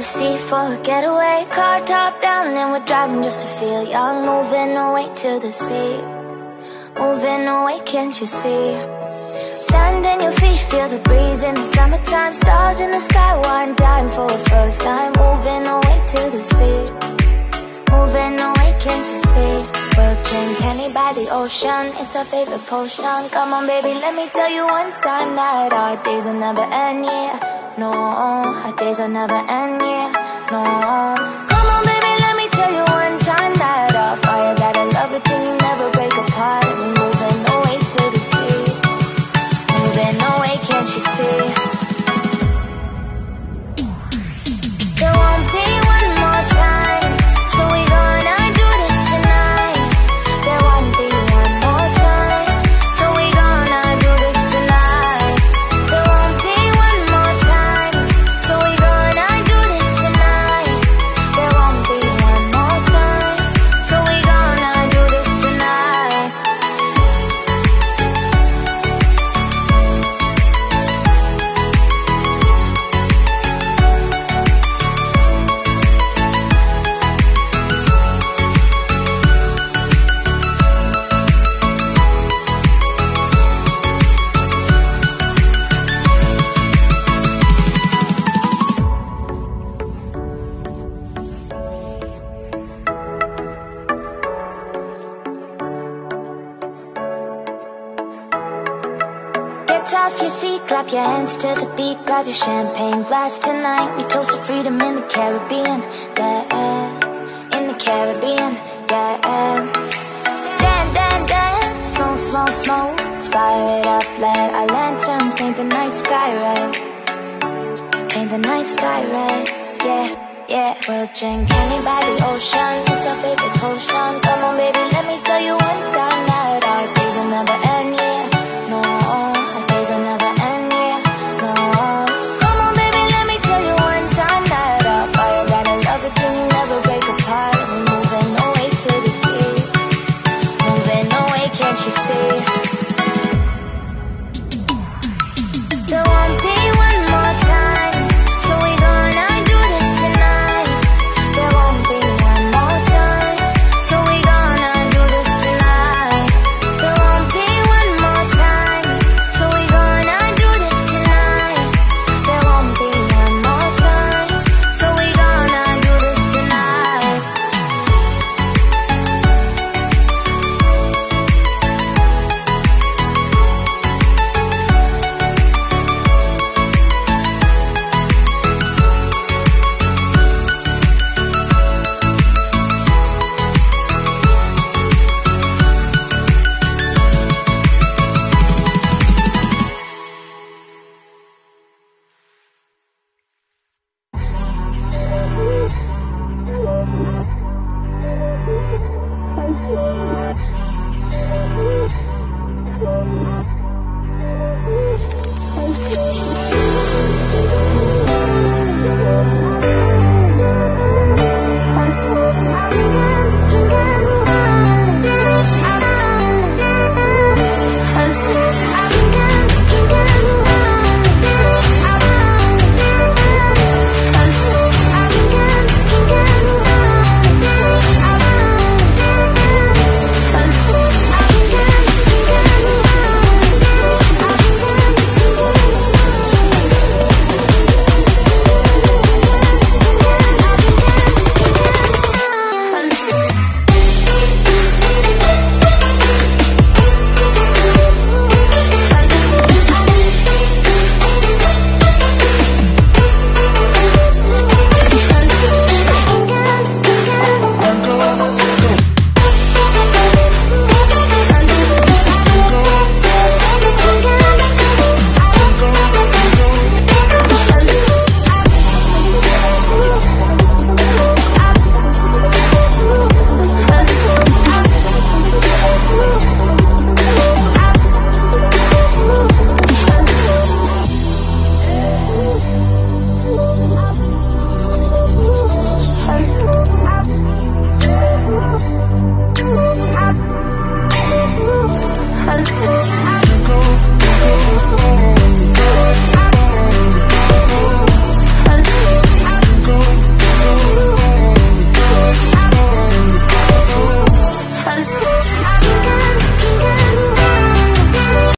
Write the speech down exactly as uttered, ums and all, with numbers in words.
the sea for a getaway. Car top down and we're driving just to feel young. Moving away to the sea, moving away, can't you see? Sand in your feet, feel the breeze in the summertime. Stars in the sky, one dime for a first time. Moving away to the sea, moving away, can't you see? We'll drink honey by the ocean, it's our favorite potion. Come on baby, let me tell you one time that our days will never end, yeah. No, our days will never end, yeah. No. Come on baby, let me tell you one time that our fire got a love it till you never break apart. And we're moving away to the sea, moving away, can't you see? There won't be one more time, so we gonna do this tonight. There won't be one more time, so we gonna do this tonight. There won't be one more time, so we gonna do this tonight. There won't be one more time, so we gonna do this tonight. Get off your seat, clap your hands to the beat. Grab your champagne glass tonight. We toast to freedom in the Caribbean, yeah. In the Caribbean, yeah. Dan, dan, dan, smoke, smoke, smoke. Fire it up, let our lanterns paint the night sky red. Paint the night sky red, yeah, yeah. We'll drink honey by the ocean, it's our favorite potion. Come on baby, let me tell you one time that our days will never end, yeah. No, our days will never end, yeah. No. Come on baby, let me tell you one time that our fire got a love it till you never break apart. And we're moving away to the sea, moving away, can't you see? There won't be one more time, so we gonna do this tonight. There won't be one more time, so we gonna do this tonight. There won't be one more time, so we gonna do this tonight. There won't be one more time, so we gonna do this tonight. Thank you.